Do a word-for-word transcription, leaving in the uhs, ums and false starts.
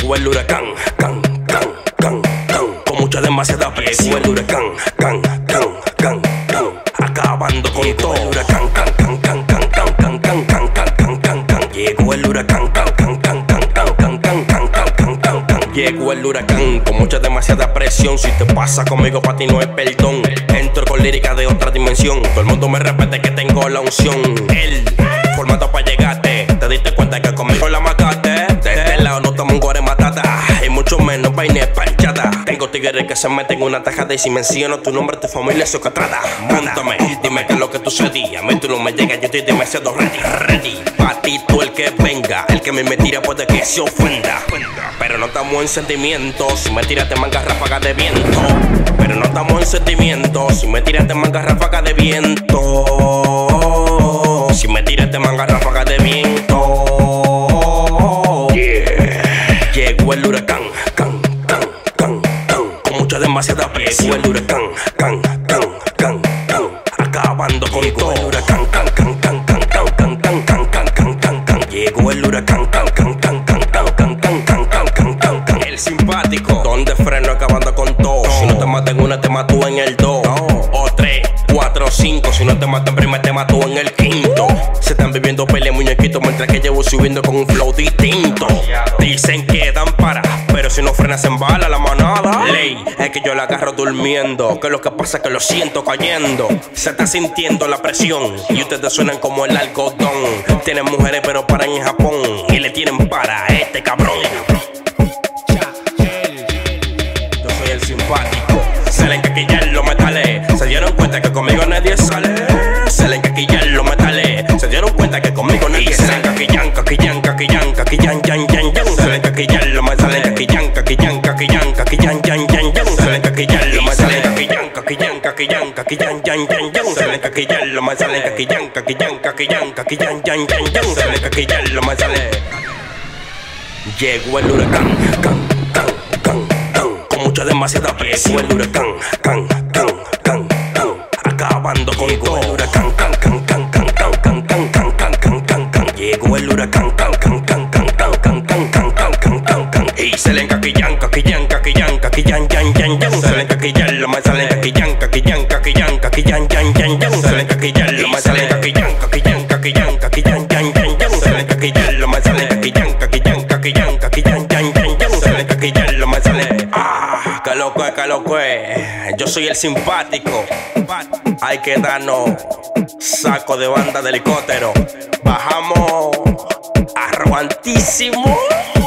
Llegó el huracán, can, can, can, can, con mucha demasiada presión. Llegó el huracán, can, can, can, can, acabando con todo. El huracán, can, can, can, can, can, can, can, can, can, can, can, can. Llegó el huracán, can, can, can, can, can, can, can, can, can, can, can, can. Llegó el huracán con mucha demasiada presión. Si te pasa conmigo, pa' ti no hay perdón. Entro con lírica de otra dimensión. Todo el mundo me repite que tengo la unción. El formato pa' llegarte. Te diste cuenta que conmigo la mataste. De este lado no tomo un guare matata, y mucho menos vaina panchata. Tengo tigres que se meten en una tajada, y si menciono tu nombre, tu familia es socatrada. Móntame, dime qué es lo que tú sucedía. A mí tú no me llegas, yo estoy demasiado ready, ready. Pa' ti tú el que venga, el que me, me tira puede que se ofenda. Pero no estamos en sentimientos, si me tiras te mangas ráfaga de viento. Pero no estamos en sentimientos, si me tiras te mangas ráfaga de viento. Si me tiras te mangas ráfaga de viento. Llegó el huracán, can, can, can, can, con mucha demasiada presión. Llegó el huracán, can, can, can, can, acabando con todo. El huracán, can, can, can, can, can, can, can, can, can, can, can, can. Llegó el huracán, can, can, can, can, can, can, can, can, can, can, can, can. El simpático, donde freno acabando con todo. Si no te mato en una, te mato en el dos. O tres, cuatro, cinco. Si no te mato en primer, te mato en el quinto. Se están viviendo peleas muñequitos, mientras que llevo subiendo con un flow distinto. Dicen que dan para, pero si no frenas en bala la manada. Ley, es que yo la agarro durmiendo, que lo que pasa es que lo siento cayendo. Se está sintiendo la presión, y ustedes suenan como el algodón. Tienen mujeres pero paran en Japón, y le tienen para a este cabrón. Yo soy el simpático. Se le encaquillan los metales, se dieron cuenta que conmigo nadie sale. Se le encaquillan los metales, se dieron cuenta que conmigo nadie sale. Se le encaquillan, caquillan, caquillan, caquillan, yan, yan, yan. Se le encaquillan los metales, se le encaquillan, caquillan, caquillan, caquillan, yan, yan, yan. Se le encaquillan los metales, se le encaquillan, caquillan, caquillan, caquillan, yan, yan, yan. Se le encaquillan los metales, se le encaquillan, caquillan, caquillan, caquillan, yan, yan, yan. Se le encaquillan los metales. Llegó el huracán, can, can, can, can, con mucha demasiada presión. Llegó el huracán, can, can, can, can, acabando con todo. El huracán, can, can, can, can, can, can, can, can, can, can, can, can. Llegó el huracán, can, can, can, can, can, can, can, can, can, can, can, can. Y se le encaquillan, caquillan, caquillan, caquillan, yan, yan, yan. Se le encaquillan, lo más se le encaquillan, caquillan, caquillan, caquillan, yan, yan, yan. Se le encaquillan, lo más se le encaquillan, caquillan, caquillan, caquillan, yan, yan, yan. Se le encaquillan, lo más se le encaquillan, caquillan, caquillan, caquillan, yan, yan, yan. Se le encaquillan, lo más se le. Ah, que loco es, que loco es. Yo soy el simpático. Hay que darnos saco de banda de helicóptero. Bajamos arrogantísimo.